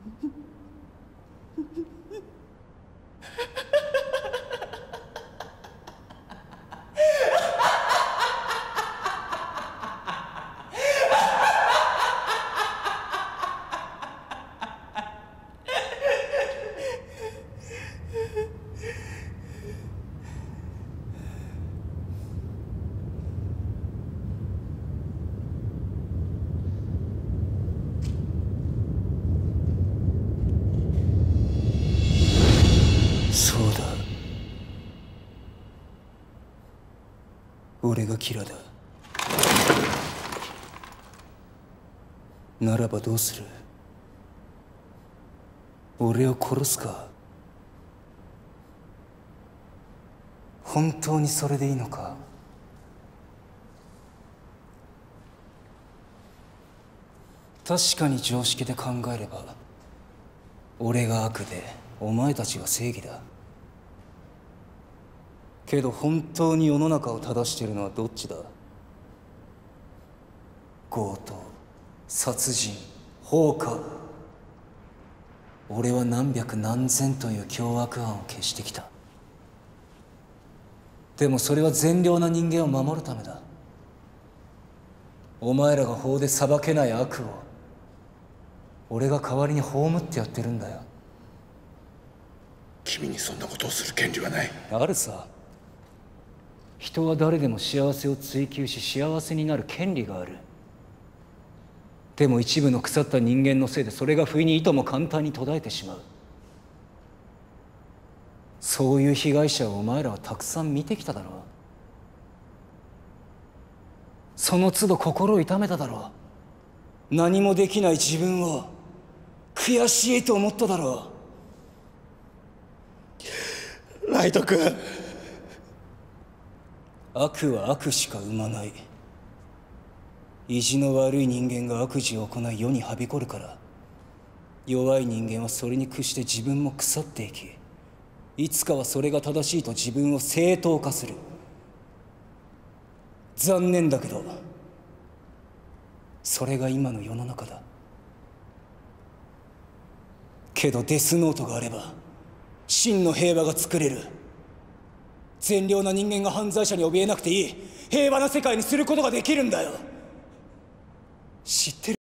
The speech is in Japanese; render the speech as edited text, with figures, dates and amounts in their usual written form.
そうだ、俺がキラだ。ならばどうする？俺を殺すか？本当にそれでいいのか？確かに常識で考えれば俺が悪でお前たちが正義だ。けど本当に世の中を正しているのはどっちだ？強盗、殺人、放火。俺は何百何千という凶悪犯を消してきた。でもそれは善良な人間を守るためだ。お前らが法で裁けない悪を俺が代わりに葬ってやってるんだよ。 君にそんなことをする権利はない。 あるさ。人は誰でも幸せを追求し幸せになる権利がある。でも一部の腐った人間のせいでそれが不意にいとも簡単に途絶えてしまう。そういう被害者をお前らはたくさん見てきただろう。その都度心を痛めただろう。何もできない自分を悔しいと思っただろう。ライト君。 悪は悪しか生まない。意地の悪い人間が悪事を行い世にはびこるから、弱い人間はそれに屈して自分も腐っていき、いつかはそれが正しいと自分を正当化する。残念だけどそれが今の世の中だ。けどデスノートがあれば真の平和が作れる。善良な人間が犯罪者に怯えなくていい平和な世界にすることができるんだよ。知ってる？